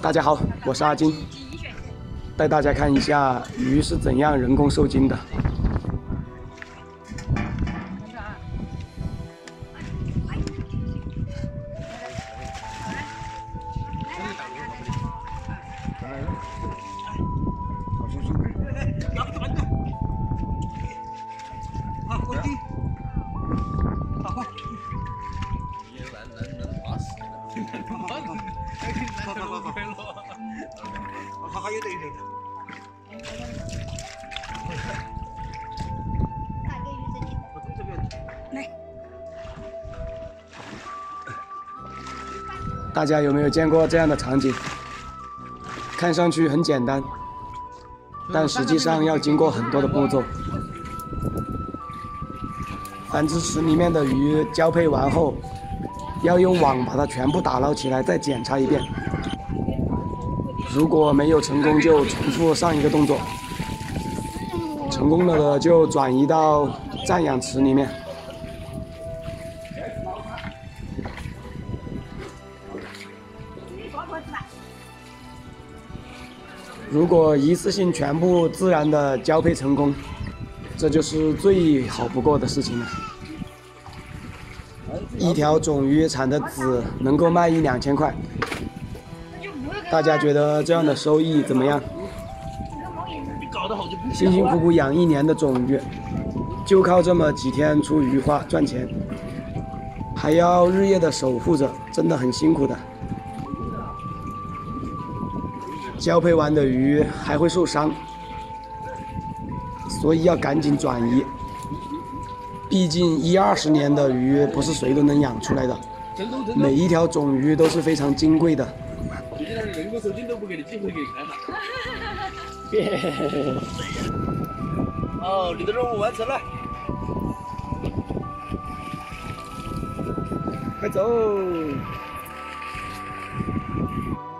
大家好，我是阿金，带大家看一下鱼是怎样人工受精的。 还有这个。 大家有没有见过这样的场景？看上去很简单，但实际上要经过很多的步骤。繁殖池里面的鱼交配完后，要用网把它全部打捞起来，再检查一遍。如果没有成功，就重复上一个动作。成功了的就转移到暂养池里面。如果一次性全部自然的交配成功，这就是最好不过的事情了。一条种鱼产的子能够卖1、2千块，大家觉得这样的收益怎么样？辛辛苦苦养1年的种鱼，就靠这么几天出鱼花赚钱，还要日夜的守护着，真的很辛苦的。交配完的鱼还会受伤，所以要赶紧转移。毕竟10、20年的鱼不是谁都能养出来的，每一条种鱼都是非常金贵的。 人工受精都不给你机会给你看了。哦，你的任务完成了。 快走！